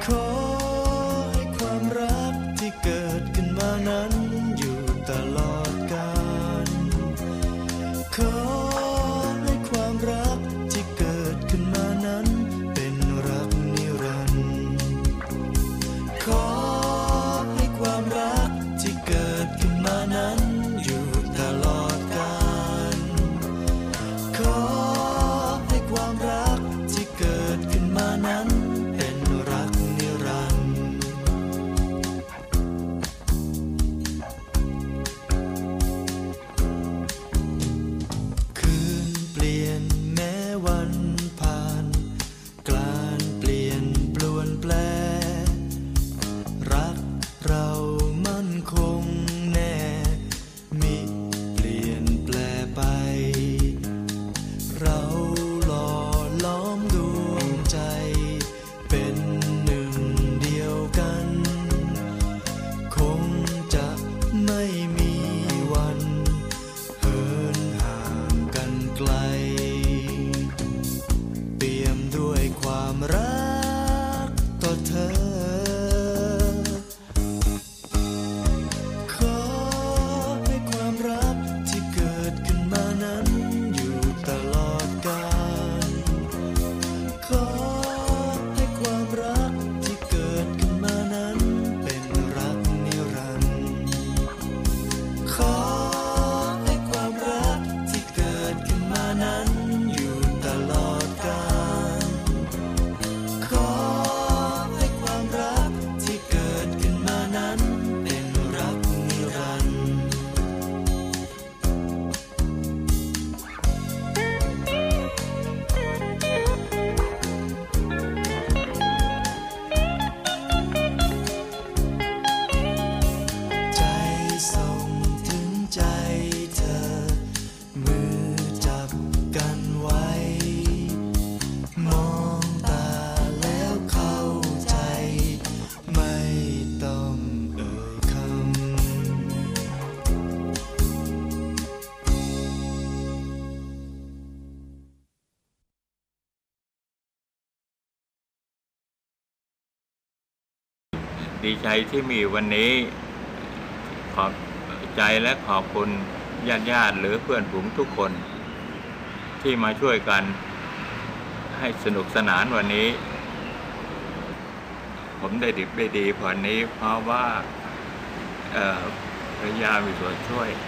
ขอให้ความรักที่เกิดขึ้นมานั้นอยู่ตลอดกาลขอให้ความรักที่เกิดขึ้นมานั้นเป็นรักนิรันดร์ขอให้ความรักที่เกิดขึ้นมานั้นอยู่ตลอดกาลขอให้ความรักที่เกิดขึ้นมานั้นเป็นรักนิรันดร์คืนเปลี่ยนแม้วันผ่านกลานเปลี่ยนปลวนแปรรักเรามั่นคงแน่มิเปลี่ยนแปลไปเราหล่อล้อมดวงใจเป็นหนึ่งเดียวกันคงจะไม่มีวันเหินห่างกันไกลเปี่ยมด้วยความรักต่อเธอขอให้ความรักที่เกิดขึ้นมานั้นอยู่ตลอดกาลขอให้ความรักที่เกิดขึ้นมานั้นเป็นรักนิรันดร์ขอให้ความรักที่เกิดขึ้นมานั้นอยู่ตลอดกาลขอให้ความรักที่เกิดขึ้นมานั้นเป็นรักนิรันดร์ใจส่งถึงใจเธอมือจับกันไว้มองตาแล้วเข้าใจไม่ต้องเอ่ยคำดีใจที่มีวันนี้ขอบใจและขอบคุณญาติหรือเพื่อนฝูงทุกคนที่มาช่วยกันให้สนุกสนานวันนี้ผมได้ดิบได้ดีวันนี้เพราะว่าภรรยามีส่วนช่วย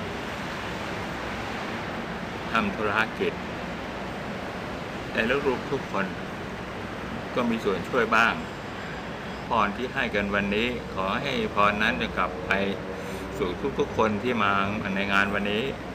ทำธุรกิจแต่ลูกๆทุกคนก็มีส่วนช่วยบ้างพรที่ให้กันวันนี้ขอให้พรนั้นจะกลับไปสู่ทุกๆคนที่มาในงานวันนี้